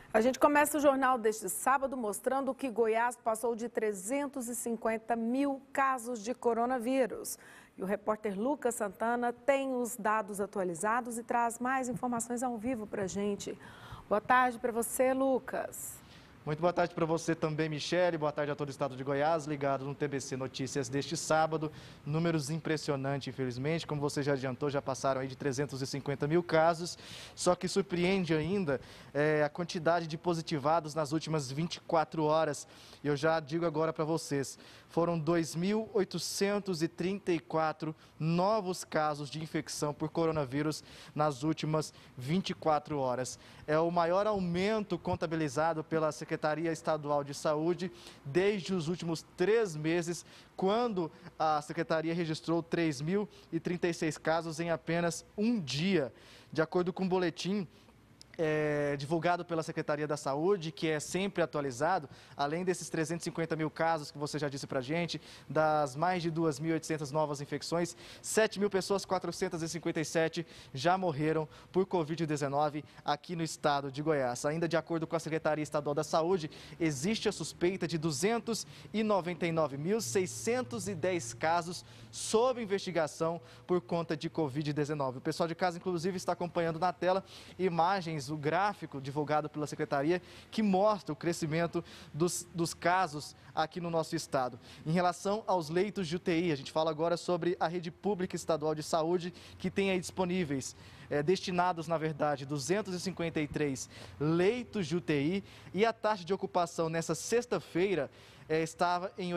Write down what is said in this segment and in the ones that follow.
A gente começa o jornal deste sábado mostrando que Goiás passou de 350 mil casos de coronavírus. E o repórter Lucas Santana tem os dados atualizados e traz mais informações ao vivo para a gente. Boa tarde para você, Lucas. Muito boa tarde para você também, Michele. Boa tarde a todo o estado de Goiás, ligado no TBC Notícias deste sábado. Números impressionantes, infelizmente. Como você já adiantou, já passaram aí de 350 mil casos. Só que surpreende ainda a quantidade de positivados nas últimas 24 horas. E eu já digo agora para vocês, foram 2.834 novos casos de infecção por coronavírus nas últimas 24 horas. É o maior aumento contabilizado pela Secretaria Estadual de Saúde desde os últimos 3 meses, quando a Secretaria registrou 3.036 casos em apenas um dia. De acordo com o boletim divulgado pela Secretaria da Saúde, que é sempre atualizado, além desses 350 mil casos que você já disse pra gente, das mais de 2.800 novas infecções, 7.457 já morreram por Covid-19 aqui no estado de Goiás. Ainda de acordo com a Secretaria Estadual da Saúde, existe a suspeita de 299.610 casos sob investigação por conta de Covid-19. O pessoal de casa, inclusive, está acompanhando na tela imagens, o gráfico divulgado pela Secretaria, que mostra o crescimento dos casos aqui no nosso estado. Em relação aos leitos de UTI, a gente fala agora sobre a rede pública estadual de saúde, que tem aí disponíveis, destinados, na verdade, 253 leitos de UTI, e a taxa de ocupação nessa sexta-feira estava em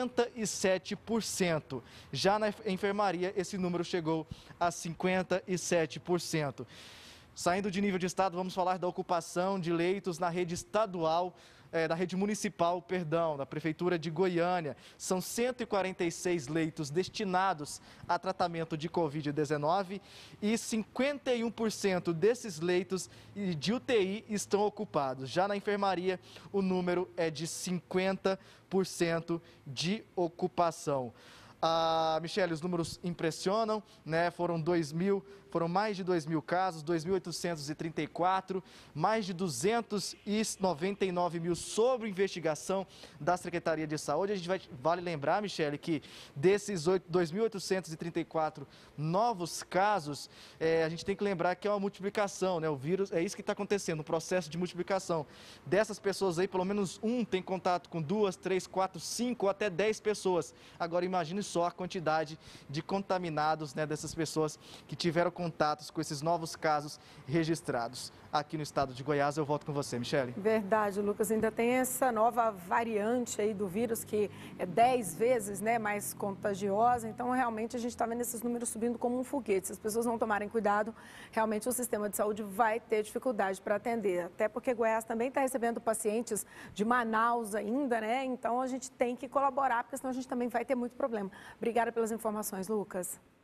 87%. Já na enfermaria, esse número chegou a 57%. Saindo de nível de estado, vamos falar da ocupação de leitos na rede estadual, da rede municipal, da Prefeitura de Goiânia. São 146 leitos destinados a tratamento de Covid-19 e 51% desses leitos de UTI estão ocupados. Já na enfermaria, o número é de 50% de ocupação. Michele, os números impressionam, né? Foram mais de 2.000 casos, 2.834, mais de 299 mil sob investigação da Secretaria de Saúde. Vale lembrar, Michele, que desses 2.834 novos casos, a gente tem que lembrar que é uma multiplicação, né? O vírus, é isso que está acontecendo, um processo de multiplicação. Dessas pessoas aí, pelo menos um tem contato com 2, 3, 4, 5 ou até 10 pessoas. Agora imagine só a quantidade de contaminados, né, dessas pessoas que tiveram contatos com esses novos casos registrados aqui no estado de Goiás. Eu volto com você, Michele. Verdade, Lucas. Ainda tem essa nova variante aí do vírus que é 10 vezes, né, mais contagiosa. Então, realmente, a gente está vendo esses números subindo como um foguete. Se as pessoas não tomarem cuidado, realmente o sistema de saúde vai ter dificuldade para atender. Até porque Goiás também está recebendo pacientes de Manaus ainda, né? Então, a gente tem que colaborar, porque senão a gente também vai ter muito problema. Obrigada pelas informações, Lucas.